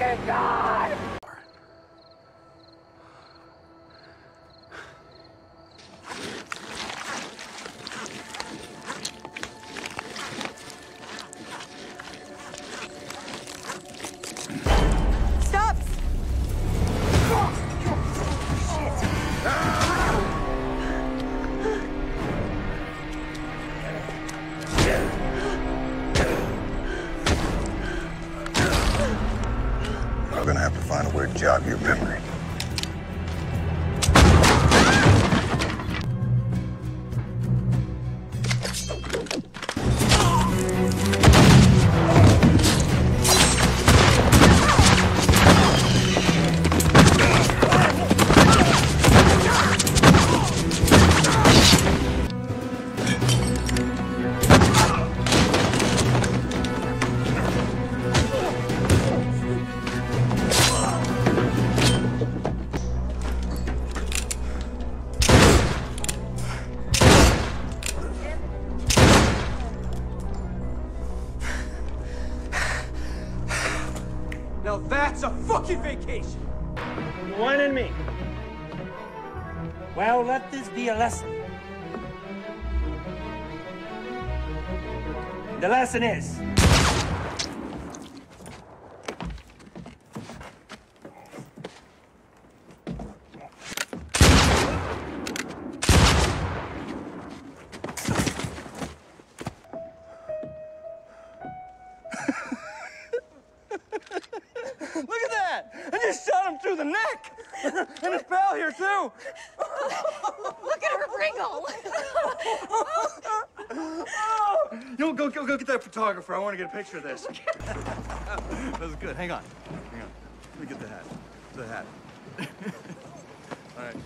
fucking God! Stop! We're gonna have to find a way to jog your memory. Now that's a fucking vacation! You whining me? Well, let this be a lesson. The lesson is... Look at that! I just shot him through the neck! And his pal here, too! Look at her wriggle! Yo, go get that photographer. I want to get a picture of this. That was good. Hang on. Let me get the hat. The hat. All right.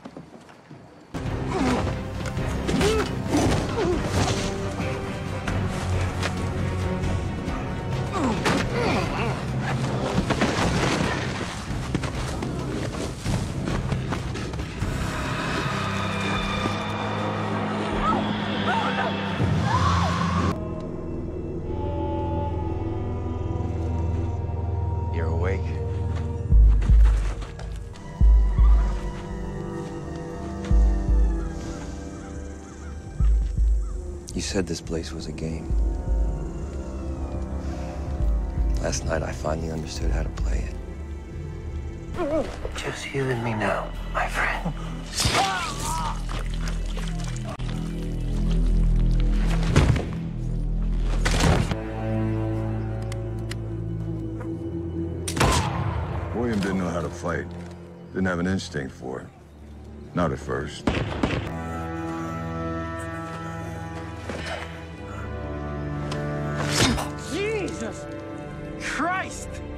You're awake? You said this place was a game. Last night, I finally understood how to play it. Just you and me now, my friend. William didn't know how to fight. Didn't have an instinct for it. Not at first. Jesus Christ!